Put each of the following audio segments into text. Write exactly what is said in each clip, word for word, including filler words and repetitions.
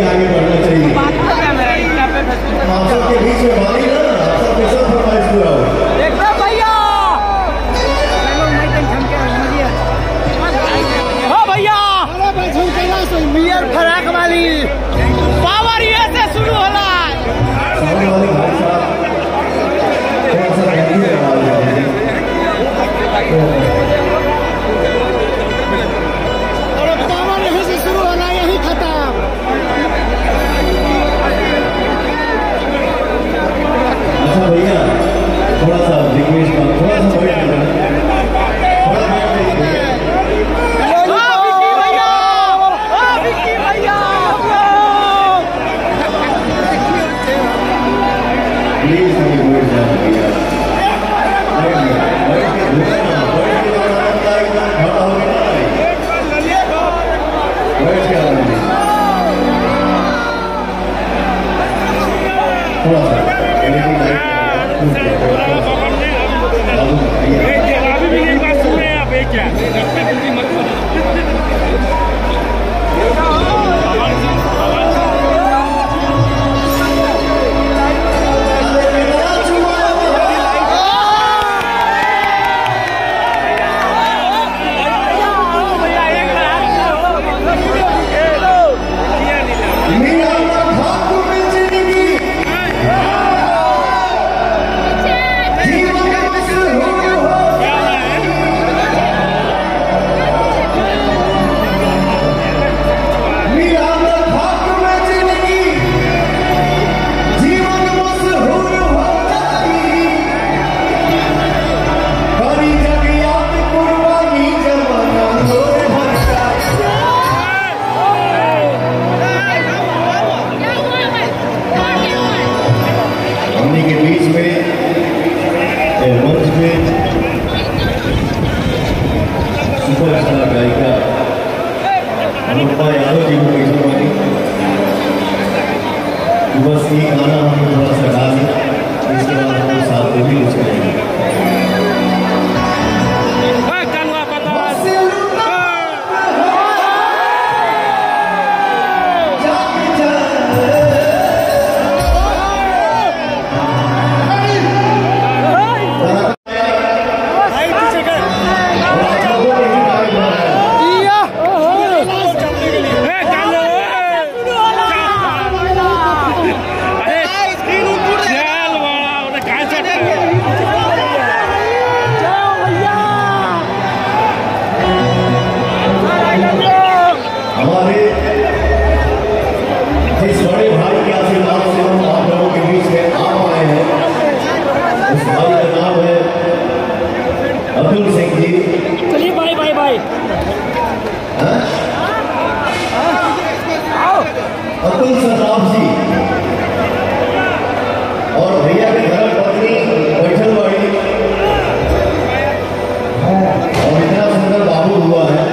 आगे बढ़ना चाहिए। आप सबके बीच में मानी ना, आप सबके सब फरमाइश पूरा हो। एकदम भैया, हाँ भैया, बियर फराक वाली पावर ये से शुरू होला। सामने वाले भाई साहब थोड़ा सा गंदी आवाज है। अच्छा भैया, थोड़ा सा रिक्वेस्ट का थोड़ा सा वेट करना, थोड़ा वेट करिए। प्लीज नहीं बैठ जाओ भैया, बैठ गया, बैठ के रुकना, बैठ के आनंद आएगा, खड़ा हो गया, बैठ के आनंद, थोड़ा सा अभी भी मेरी बात सुन रहे हैं आप? एक क्या के बीच में मंच में सुपरस्टार गायिका अनुपमा यादव जी को पेशवानी, बस ये गाना हम थोड़ा सा गा दें, इसके बाद हम साथ में भी कुछ करेंगे। अतुल सिंह जी, चलिए भाई भाई भाई अतुल सराफ जी और भैया की धर्म पत्नी बैठल वाली, और इतना सुंदर बाबू हुआ है,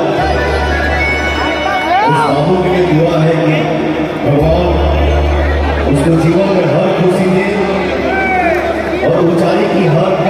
उस बाबू के लिए दुआ है कि भगवान उसको जीवन में हर खुशी दे और ऊंचाई की हर